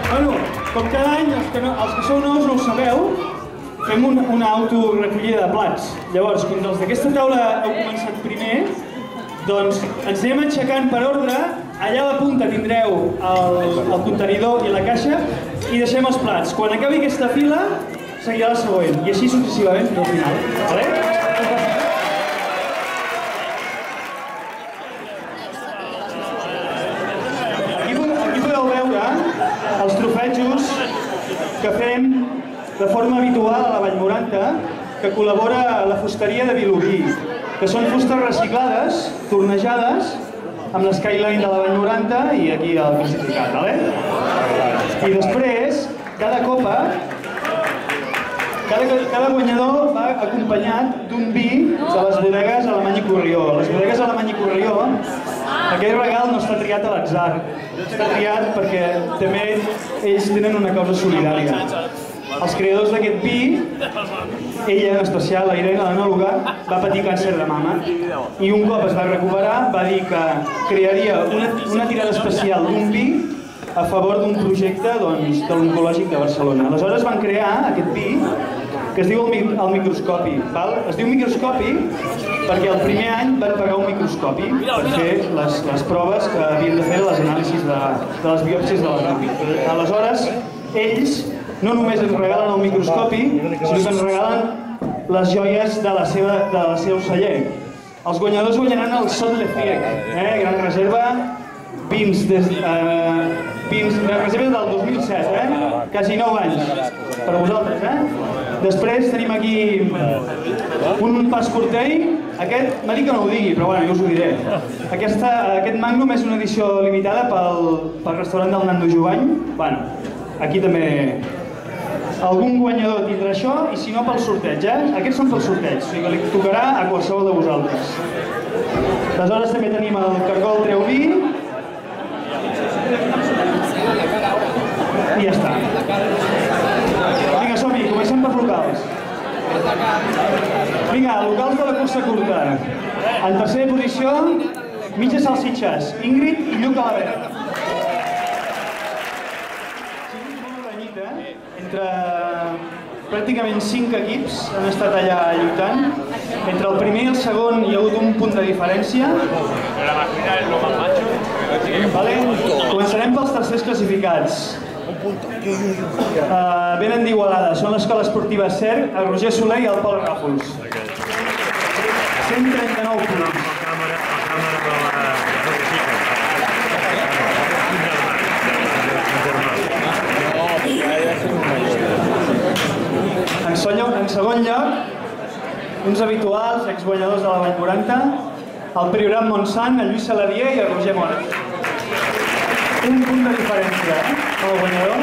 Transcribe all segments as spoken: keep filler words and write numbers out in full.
Bueno, com cada any, els que, no, els que sou nous no ho sabeu, fem una, una autorecollida de plats. Llavors, com els d'aquesta taula heu començat primer, doncs ens anem aixecant per ordre. Allà a la punta tindreu el, el contenidor i la caixa i deixem els plats. Quan acabi aquesta fila, seguirà la següent. I així successivament fins al final. Vale? Els trofejos que fem de forma habitual a la Vallmoranta, que col·labora la fusteria de Vilobí, que són fustes reciclades, tornejades, amb l'skyline de la Vallmoranta i aquí el classificat, vale? I després, cada copa, cada, cada guanyador va acompanyat d'un vi de les bodegues Alemany i Corrió. Les bodegues Alemany i Corrió, aquell regal no està triat a l'atzar, està triat perquè també ells tenen una causa solidària. Els creadors d'aquest vi, ella en especial, la Irene, l'anòloga, va patir càncer de mama i un cop es va recuperar va dir que crearia una, una tirada especial d'un vi a favor d'un projecte doncs, de l'Oncològic de Barcelona. Aleshores van crear aquest vi que es diu el, el microscopi. Val? Es diu microscopi perquè el primer any van pagar un microscopi per fer les, les proves que havien de fer les anàlisis de, de les biòpsies de la ràpid. Aleshores, ells no només ens regalen el microscopi, sinó que ens regalen les joies de la seva, de la seva celler. Els guanyadors guanyaran el Sot Le Fiec, eh? Gran Reserva, vins, des, eh, vins Gran Reserva del dos mil set, eh? Quasi nou anys per a vosaltres. Eh? Després tenim aquí un passportell. Aquest, m'ha dit que no ho digui, però bueno, jo us ho diré. Aquesta, aquest Magnum és una edició limitada pel, pel restaurant del Nando Jovany. Bueno, aquí també algun guanyador tindrà això, i si no pel sorteig, eh? Aquests són pel sorteig, o sigui que li tocarà a qualsevol de vosaltres. Aleshores també tenim el cargol Treuví. I ja està. Vinga, som-hi, comencem per locals. Vinga, locals de la cursa curta. En tercera posició, mitges salsitxes, Ingrid i Lluc Alabert. Entre pràcticament cinc equips han estat allà lluitant. Entre el primer i el segon hi ha hagut un punt de diferència. Vale? Començarem pels tercers classificats. Uh, venen d'Igualada, són l'Escola Esportiva Ser, el Roger Soler i el Pol Ràfols. cent trenta-nou punts. En segon lloc, uns habituals, exguanyadors de la Vallmoranta, el Priorat Montsant, el Lluís Saladier i el Roger Mora. Un punt de diferència, eh, amb el guanyador.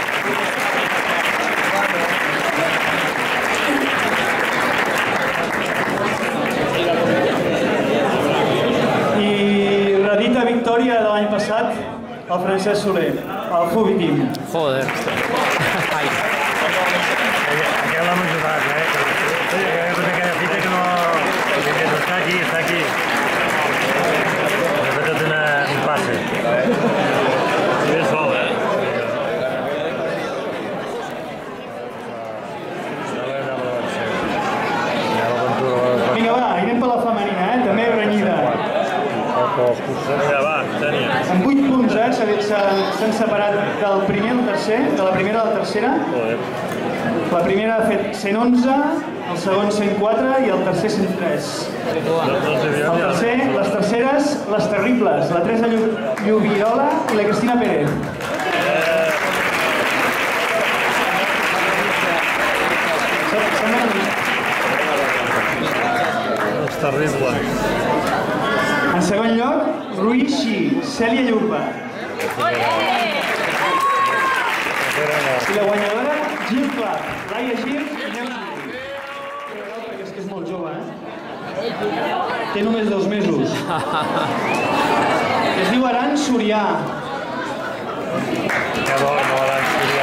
I redita victòria de l'any passat, el Francesc Soler, el Fubi Team. Joder. Aquest l'hem ajudat, eh? Aquella fita que no... no està aquí, està aquí. Ha fet un passe. I ben sol, eh? Vinga, va, anem per la femenina, eh? També renyida. Vinga, va, Tènia. Amb vuit punts, eh? S'han separat del primer al tercer, de la primera a la tercera. La primera ha fet cent onze, el segon cent quatre i el tercer cent tres. El tercer, les terceres, les terribles, la Teresa Lluvirola i la Cristina Pérez. Els terribles. En segon lloc, Rui Xi, Cèlia Llurba. I la guanyadora, Gil Clark, Laia Gil i Neus Gil. Perquè és que és molt jove, eh? Té només dos mesos. Es diu Aran Surià. Que bo, no, Aran Surià.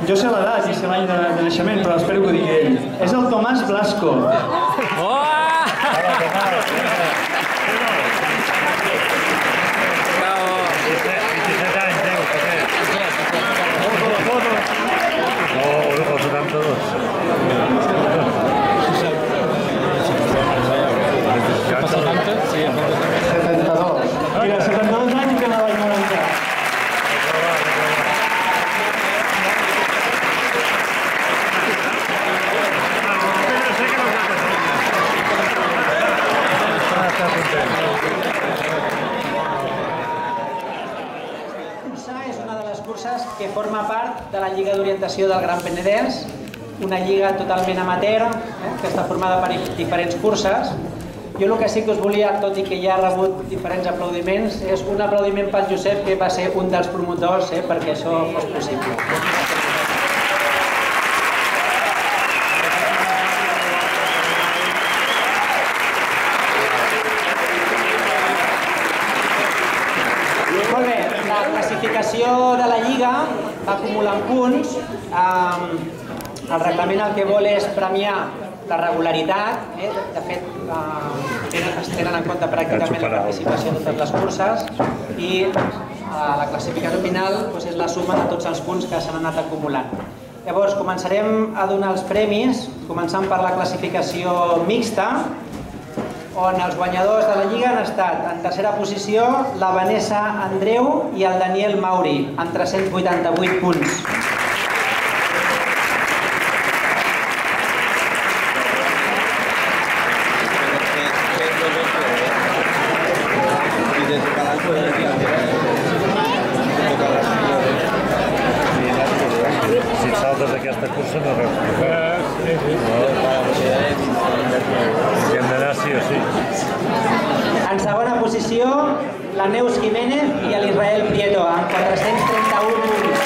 Jo sé l'edat i sé l'any de, de naixement, però espero que ho digui ell. És el Tomàs Blasco. Oh! vint-i-set anys, deu, també. No, el setanta-dos. setanta? Sí, setanta-dos. Mira, setanta-dos anys que la vaig noranta. És una de les curses que forma part de la Lliga d'Orientació del Gran Penedès, una lliga totalment amateur, eh, que està formada per diferents curses. Jo el que sí que us volia, tot i que ja ha rebut diferents aplaudiments, és un aplaudiment pel Josep, que va ser un dels promotors eh, perquè això fos possible. Molt bé, la classificació de la Lliga va acumulant punts. El reglament el que vol és premiar la regularitat, eh? De fet, eh, es tenen en compte pràcticament la participació de totes les curses i eh, la classificació final doncs, és la suma de tots els punts que s'han anat acumulant. Llavors, començarem a donar els premis, començant per la classificació mixta, on els guanyadors de la Lliga han estat en tercera posició la Vanessa Andreu i el Daniel Mauri, amb tres-cents vuitanta-vuit punts. Si saltes aquesta cursa no reus. Hem d'anar sí o sí. En segona posició, la Neus Jiménez i l'Israel Prieto, amb quatre-cents trenta-un punts.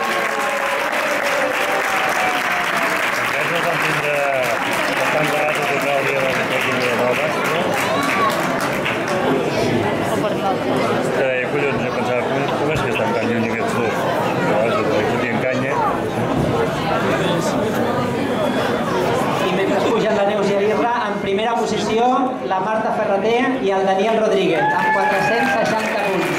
Aquests no van tindre bastant vegades a tocar el dia de la nova, no? Eh, collons, jo pensava, com és que estan tan lluny aquests dos? No, és que fotien canya. I mentre pugen la Neus i l'Isra, en primera posició, la Marta Ferrater i el Daniel Rodríguez, amb quatre-cents seixanta punts.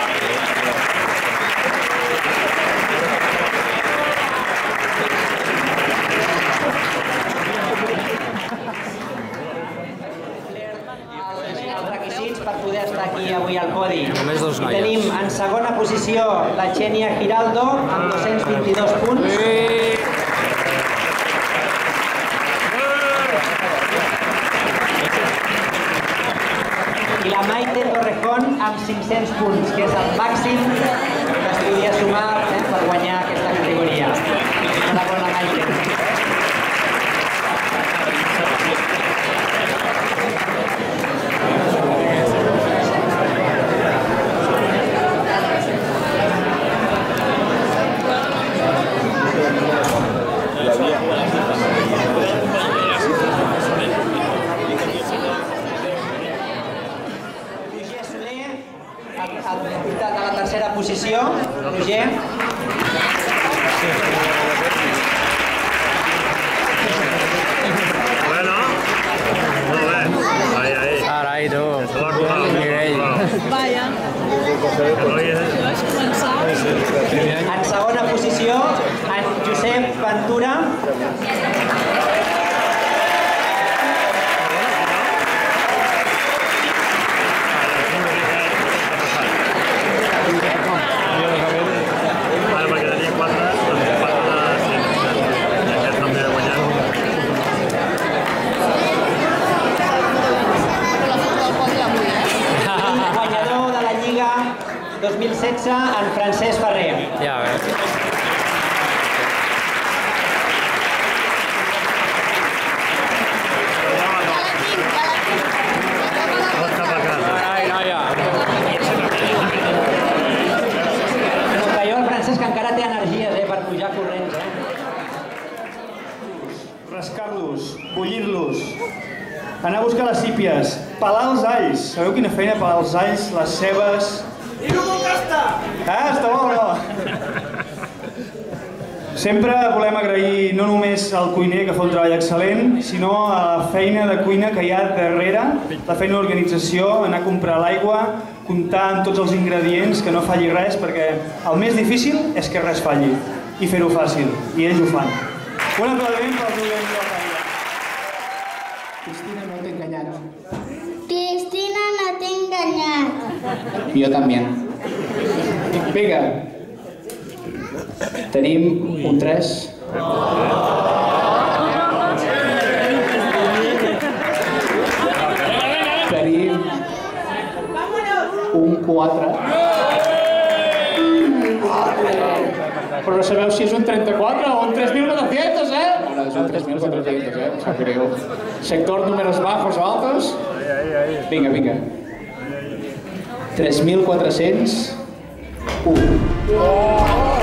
Els requisits per poder estar aquí avui al podi. Només dos noies. Tenim en segona posició la Xènia Giraldo, amb dos-cents vint-i-dos punts. I la Maite Torrejón amb cinc-cents punts, que és el màxim que es podria sumar eh, per guanyar aquesta categoria. Enhorabona, Maite. De la tercera posició, Roger. Bueno, molt bé. Ai, ai. Carai, tu. Se l'ha colat. Vaja. En segona posició, en Josep Ventura. dos mil setze, en Francesc Ferrer. Ja ves. Carai, noia. Que jo, el Francesc, encara té energies eh, per pujar corrents. Eh? Rascar-los, bullir-los, anar a buscar les sípies, pelar els alls. Sabeu quina feina pelar els alls, les cebes... I no m'ho gasta! Ah, està bo o no? Sempre volem agrair no només al cuiner que fa un treball excel·lent, sinó a la feina de cuina que hi ha darrere, la feina d'organització, anar a comprar l'aigua, comptar amb tots els ingredients, que no falli res, perquè el més difícil és que res falli, i fer-ho fàcil, i ells ho fan. Un aplaudiment pels dolents de la feina. Cristina, no t'he enganyat. Cristina, no t'he enganyat. Jo també. Vinga. Tenim un tres. Tenim un quatre. Però no sabeu si és un trenta-quatre o un tres mil quatre-cents, eh? No, és un tres mil quatre-cents, eh? Em sap greu. Sector números bajos o altos? Vinga, vinga. tres mil quatre-cents u.